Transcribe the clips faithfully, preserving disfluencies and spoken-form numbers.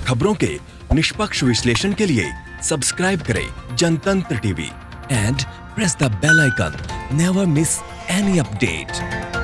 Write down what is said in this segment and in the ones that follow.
खबरों के निष्पक्ष विश्लेषण के लिए सब्सक्राइब करें Jantantra TV and press the bell icon. Never miss any update.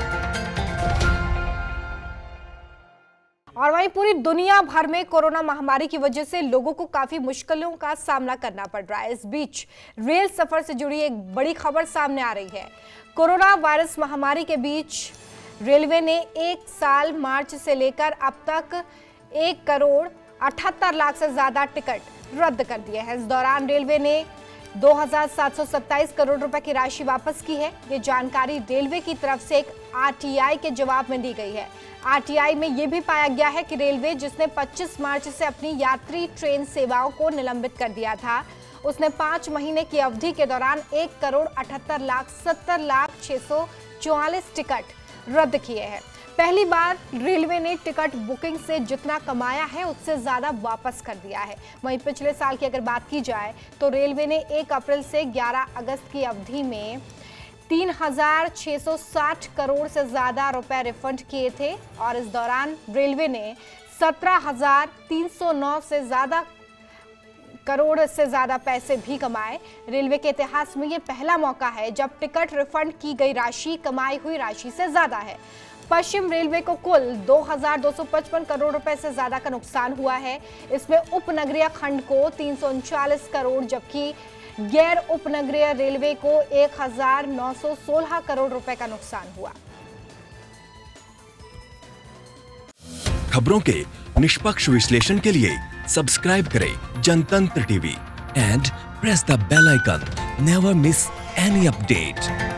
और वहीं पूरी दुनिया भर में कोरोना महामारी की वजह से लोगों को काफी मुश्किलों का सामना करना पड़ रहा है। इस बीच रेल सफर से जुड़ी एक बड़ी खबर सामने आ रही है। कोरोना वायरस महामारी के बीच रेलवे ने एक साल मार्च से लेकर अब तक एक करोड़ अठहत्तर लाख से ज्यादा टिकट रद्द कर दिए हैं। इस दौरान रेलवे ने दो हजार सात सौ सत्ताईस करोड़ रुपए की राशि वापस की है। ये जानकारी रेलवे की तरफ से एक आरटीआई के जवाब में दी गई है। आरटीआई में यह भी पाया गया है कि रेलवे, जिसने पच्चीस मार्च से अपनी यात्री ट्रेन सेवाओं को निलंबित कर दिया था, उसने पांच महीने की अवधि के दौरान एक करोड़ अठहत्तर लाख सत्तर लाख छह सौ चौवालीस टिकट रद्द किए हैं। पहली बार रेलवे ने टिकट बुकिंग से जितना कमाया है उससे ज्यादा वापस कर दिया है। वहीं पिछले साल की अगर बात की जाए तो रेलवे ने एक अप्रैल से ग्यारह अगस्त की अवधि में तीन हजार छह सौ साठ करोड़ से ज्यादा रुपए रिफंड किए थे और इस दौरान रेलवे ने सत्रह हजार तीन सौ नौ से ज्यादा करोड़ से ज्यादा पैसे भी कमाए। रेलवे के इतिहास में ये पहला मौका है जब टिकट रिफंड की गई राशि कमाई हुई राशि से ज्यादा है। पश्चिम रेलवे को कुल दो हजार दो सौ पचपन करोड़ रुपए से ज्यादा का नुकसान हुआ है। इसमें उपनगरीय खंड को तीन सौ उनचालीस करोड़ जबकि गैर उपनगरीय रेलवे को एक हजार नौ सौ सोलह करोड़ रुपए का नुकसान हुआ। खबरों के निष्पक्ष विश्लेषण के लिए सब्सक्राइब करें Jantantra TV and press the bell icon. Never miss any update.